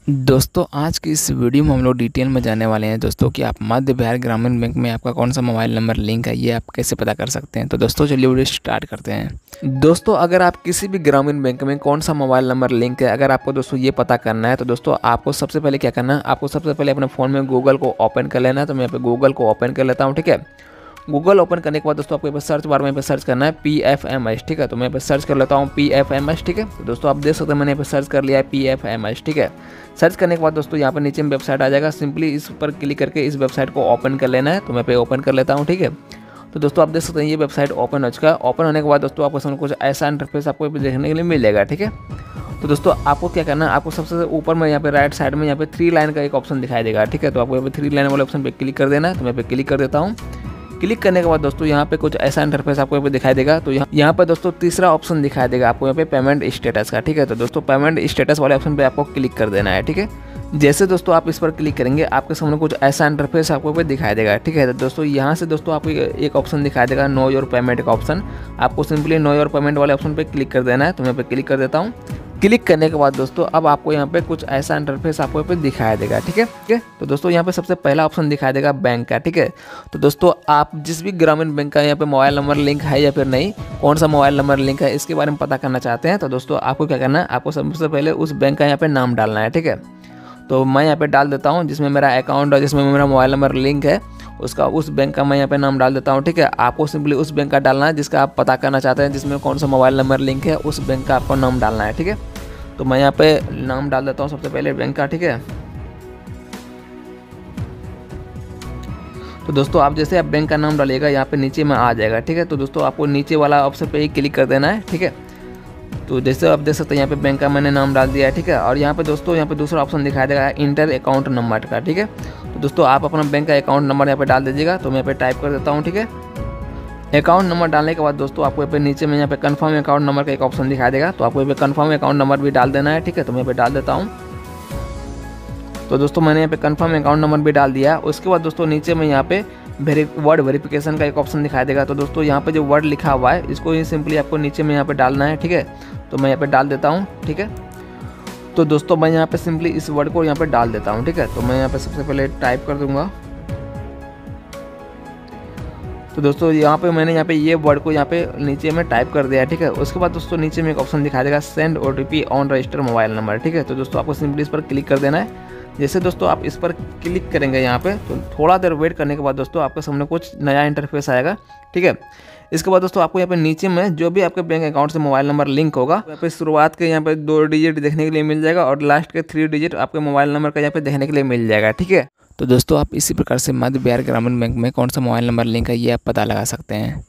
दोस्तों आज की इस वीडियो में हम लोग डिटेल में जानने वाले हैं दोस्तों कि आप मध्य बिहार ग्रामीण बैंक में आपका कौन सा मोबाइल नंबर लिंक है, ये आप कैसे पता कर सकते हैं। तो दोस्तों चलिए वीडियो स्टार्ट करते हैं। दोस्तों अगर आप किसी भी ग्रामीण बैंक में कौन सा मोबाइल नंबर लिंक है, अगर आपको दोस्तों ये पता करना है तो दोस्तों आपको सबसे पहले क्या करना है, आपको सबसे पहले अपने फ़ोन में गूगल को ओपन कर लेना है। तो मैं यहाँ पे गूगल को ओपन कर लेता हूँ, ठीक है। गूगल ओपन करने के बाद दोस्तों आपको यहाँ पे सर्च बार में यहाँ पे सर्च करना है PFMS, ठीक है। तो मैं यहाँ पे सर्च कर लेता हूँ PFMS, ठीक है। तो दोस्तों आप देख सकते हैं मैंने यहाँ पे सर्च कर लिया है PFMS, ठीक है। सर्च करने के बाद दोस्तों यहाँ पर नीचे में वेबसाइट आ जाएगा, सिंपली इस पर क्लिक करके इस वेबसाइट को ओपन कर लेना है। तो मैं पे ओपन कर लेता हूँ, ठीक है। तो दोस्तों आप देख सकते हैं ये वेबसाइट ओपन हो चुका है। ओपन होने के बाद दोस्तों आपको सामने कुछ ऐसा इंटरफेस आपको देखने के लिए मिल जाएगा, ठीक है। तो दोस्तों आपको क्या करना है, आपको सबसे ऊपर में यहाँ पे राइट साइड में यहाँ पे 3 लाइन का एक ऑप्शन दिखाई देगा, ठीक है। तो आपको यहाँ पे 3 लाइन वाले ऑप्शन पे क्लिक कर देना है। तो मैं पे क्लिक कर देता हूँ। क्लिक करने के बाद दोस्तों यहाँ पे कुछ ऐसा इंटरफेस आपको यहाँ पे दिखाई देगा। तो यहाँ पे दोस्तों तीसरा ऑप्शन दिखाई देगा आपको यहाँ पे पेमेंट स्टेटस का, ठीक है। तो दोस्तों पेमेंट स्टेटस वाले ऑप्शन पे आपको क्लिक कर देना है, ठीक है। जैसे दोस्तों आप इस पर क्लिक करेंगे आपके सामने कुछ ऐसा इंटरफेस आपको पे दिखाई देगा, ठीक है। तो दोस्तों यहाँ से दोस्तों आपको एक ऑप्शन दिखाई देगा नो योर पेमेंट का ऑप्शन। आपको सिंपली नो योर पेमेंट वाले ऑप्शन पे क्लिक कर देना है। तो मैं पे क्लिक कर देता हूँ। क्लिक करने के बाद दोस्तों अब आपको यहाँ पे कुछ ऐसा इंटरफेस आपको यहाँ पे दिखाया देगा, ठीक है। तो दोस्तों यहाँ पे सबसे पहला ऑप्शन दिखाई देगा बैंक का, ठीक है। तो दोस्तों आप जिस भी ग्रामीण बैंक का यहाँ पे मोबाइल नंबर लिंक है या फिर नहीं, कौन सा मोबाइल नंबर लिंक है, इसके बारे में पता करना चाहते हैं तो दोस्तों आपको क्या करना है, आपको सबसे पहले उस बैंक का यहाँ पे नाम डालना है, ठीक है। तो मैं यहाँ पे डाल देता हूँ जिसमें मेरा अकाउंट और जिसमें मेरा मोबाइल नंबर लिंक है, उसका उस बैंक का मैं यहाँ पे नाम डाल देता हूँ, ठीक है। आपको सिंपली उस बैंक का डालना है जिसका आप पता करना चाहते हैं, जिसमें कौन सा मोबाइल नंबर लिंक है, उस बैंक का आपको नाम डालना है, ठीक है। तो मैं यहाँ पे नाम डाल देता हूँ सबसे पहले बैंक का, ठीक है। तो दोस्तों आप जैसे आप बैंक का नाम डालिएगा यहाँ पे नीचे में आ जाएगा, ठीक है। तो दोस्तों आपको नीचे वाला ऑप्शन पे ही क्लिक कर देना है, ठीक है। तो जैसे आप देख सकते हैं यहाँ पे बैंक का मैंने नाम डाल दिया है, ठीक है। और यहाँ पे दोस्तों यहाँ पे दूसरा ऑप्शन दिखाई देगा इंटर अकाउंट नंबर का, ठीक है। तो दोस्तों आप अपना बैंक का अकाउंट नंबर यहाँ पे डाल दीजिएगा। तो मैं यहाँ पे टाइप कर देता हूँ, ठीक है। अकाउंट नंबर डालने के बाद दोस्तों आपको यहाँ पे नीचे में यहाँ पे कंफर्म अकाउंट नंबर का एक ऑप्शन दिखाई देगा। तो आपको यहाँ पे कंफर्म अकाउंट नंबर भी डाल देना है, ठीक है। तो मैं यहाँ पे डाल देता हूँ। तो दोस्तों मैंने यहाँ पे कंफर्म अकाउंट नंबर भी डाल दिया। उसके बाद दोस्तों नीचे में यहाँ पे वर्ड वेरिफिकेशन का एक ऑप्शन दिखाई देगा। तो दोस्तों यहाँ पे जो वर्ड लिखा हुआ है इसको ही सिंपली आपको नीचे में यहाँ पे डालना है, ठीक है। तो मैं यहाँ पे डाल देता हूँ, ठीक है। तो दोस्तों मैं यहाँ पे सिंपली इस वर्ड को यहाँ पे डाल देता हूँ, ठीक है। तो मैं यहाँ पे सबसे पहले टाइप कर दूंगा। तो दोस्तों यहाँ पे मैंने यहाँ पे ये वर्ड को यहाँ पे नीचे में टाइप कर दिया है, ठीक है। उसके बाद दोस्तों नीचे में एक ऑप्शन दिखाई देगा send OTP on register mobile number, ठीक है। तो दोस्तों आपको सिंपली इस पर क्लिक कर देना है। जैसे दोस्तों आप इस पर क्लिक करेंगे यहाँ पे तो थोड़ा देर वेट करने के बाद दोस्तों आपके सामने कुछ नया इंटरफेस आएगा, ठीक है। इसके बाद दोस्तों आपको यहाँ पे नीचे में जो भी आपके बैंक अकाउंट से मोबाइल नंबर लिंक होगा यहाँ पे शुरुआत के यहाँ पे 2 डिजिट देखने के लिए मिल जाएगा और लास्ट के 3 डिजिट आपके मोबाइल नंबर का यहाँ पे देखने के लिए मिल जाएगा, ठीक है। तो दोस्तों आप इसी प्रकार से मध्य बिहार ग्रामीण बैंक में कौन सा मोबाइल नंबर लिंक है ये आप पता लगा सकते हैं।